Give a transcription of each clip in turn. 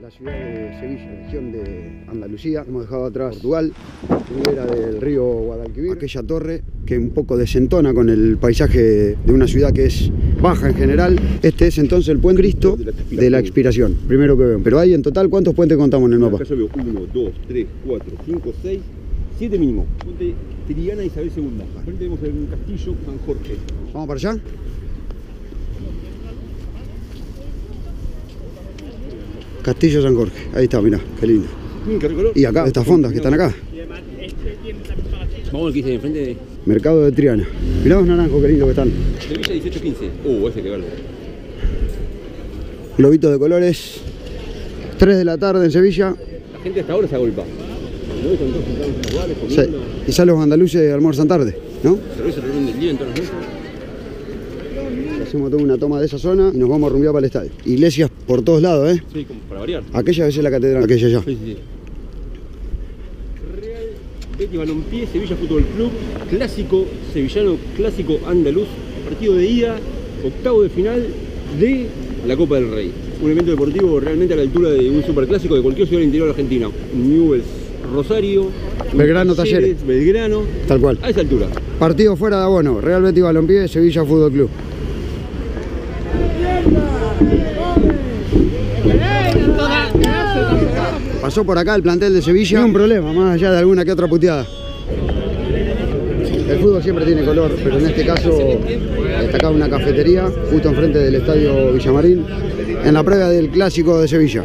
la ciudad de Sevilla, región de Andalucía. Hemos dejado atrás Portugal, ribera del río Guadalquivir, aquella torre que un poco desentona con el paisaje de una ciudad que es baja en general. Este es entonces el puente Cristo de la Expiración, primero que veo. Pero hay en total, ¿cuántos puentes contamos en el mapa? Acá yo veo 1, 2, 3, 4, 5, 6, 7 mínimo. Puente Triana Isabel II. Frente tenemos el castillo San Jorge. ¿Vamos para allá? Castillo San Jorge, ahí está, mirá, qué lindo. Y acá, estas fondas que están acá. Vamos al que dice enfrente de Mercado de Triana. Mirá los naranjos, qué lindo que están. Sevilla 1815. Ese que verlo. Globitos de colores. 3 de la tarde en Sevilla. La gente hasta ahora se agolpa. ¿No? Están todos sentados en los bares, comiendo. Sí. Quizás los andaluces almuerzan tarde, ¿no? Cerveza reunión del día en todas las mesas. Hacemos toda una toma de esa zona y nos vamos a rumbear para el estadio. Iglesias por todos lados, ¿eh? Sí, como para variar. Aquella es la catedral, aquella allá. Sí, sí. Real Betis Balompié, Sevilla Fútbol Club, clásico sevillano, clásico andaluz, partido de ida, octavo de final de la Copa del Rey. Un evento deportivo realmente a la altura de un superclásico de cualquier ciudad del interior argentino. Newell's Rosario, Belgrano Talleres, Belgrano, tal cual. A esa altura. Partido fuera de abono, Real Betis Balompié, Sevilla Fútbol Club. Pasó por acá el plantel de Sevilla, ni un problema, más allá de alguna que otra puteada. El fútbol siempre tiene color, pero en este caso destacaba una cafetería justo enfrente del estadio Villamarín, en la previa del clásico de Sevilla.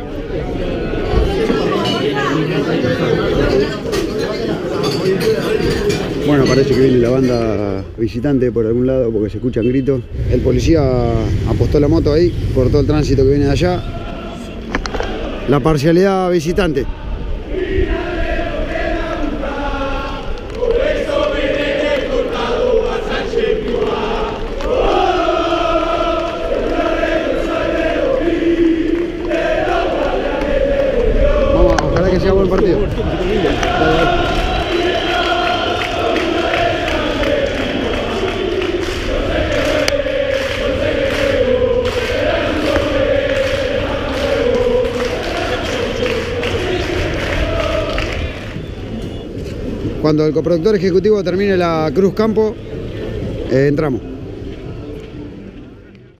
Bueno, parece que viene la banda visitante por algún lado porque se escuchan gritos. El policía apostó la moto ahí por todo el tránsito que viene de allá. La parcialidad visitante. Vamos, ojalá que sea buen partido. Cuando el coproductor ejecutivo termine la Cruz Campo, entramos.